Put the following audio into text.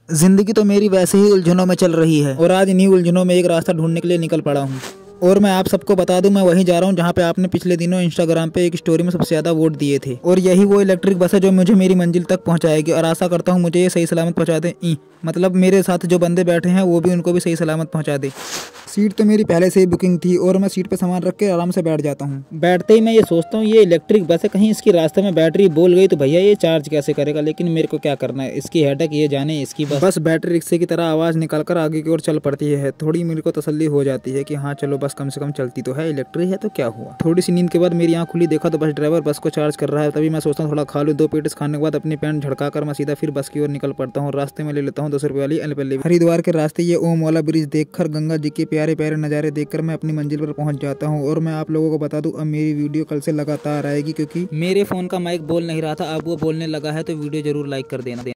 जिंदगी तो मेरी वैसे ही उलझनों में चल रही है और आज इन्हीं उलझनों में एक रास्ता ढूंढने के लिए निकल पड़ा हूँ। और मैं आप सबको बता दूं, मैं वहीं जा रहा हूं जहां पे आपने पिछले दिनों इंस्टाग्राम पे एक स्टोरी में सबसे ज्यादा वोट दिए थे। और यही वो इलेक्ट्रिक बस है जो मुझे मेरी मंजिल तक पहुंचाएगी और आशा करता हूं मुझे ये सही सलामत पहुंचा दे। मतलब मेरे साथ जो बंदे बैठे हैं वो भी उनको भी सही सलामत पहुंचा दे। सीट तो मेरी पहले से ही बुकिंग थी और मैं सीट पे सामान रख के आराम से बैठ जाता हूँ। बैठते ही मैं ये सोचता हूँ ये इलेक्ट्रिक बस है, कहीं इसकी रास्ते में बैटरी बोल गई तो भैया ये चार्ज कैसे करेगा। लेकिन मेरे को क्या करना है, इसकी हेडेक ये जाने। इसकी बस बैटरी रिक्शे की तरह आवाज निकालकर आगे की ओर चल पड़ती है। थोड़ी मेरे को तसल्ली हो जाती है कि हाँ चलो बस कम से कम चलती तो है, इलेक्ट्रिक है तो क्या हुआ। थोड़ी सी नींद के बाद मेरी आंख खुली, देखा तो बस ड्राइवर बस को चार्ज कर रहा है। तभी मैं सोचता हूँ थोड़ा खा लूँ। 2 पेटिस खाने के बाद अपनी पैंट झड़काकर मैं सीधा फिर बस की ओर निकल पड़ता हूँ। रास्ते में ले लेता हूँ 10 रुपये वाली एलपल्ली। हरिद्वार के रास्ते ये ओम वाला ब्रिज देखकर, गंगा जी के प्यारे प्यारे नजारे देखकर मैं अपनी मंजिल पर पहुंच जाता हूं। और मैं आप लोगों को बता दूं, अब मेरी वीडियो कल से लगातार आएगी क्योंकि मेरे फोन का माइक बोल नहीं रहा था, अब वो बोलने लगा है। तो वीडियो जरूर लाइक कर देना।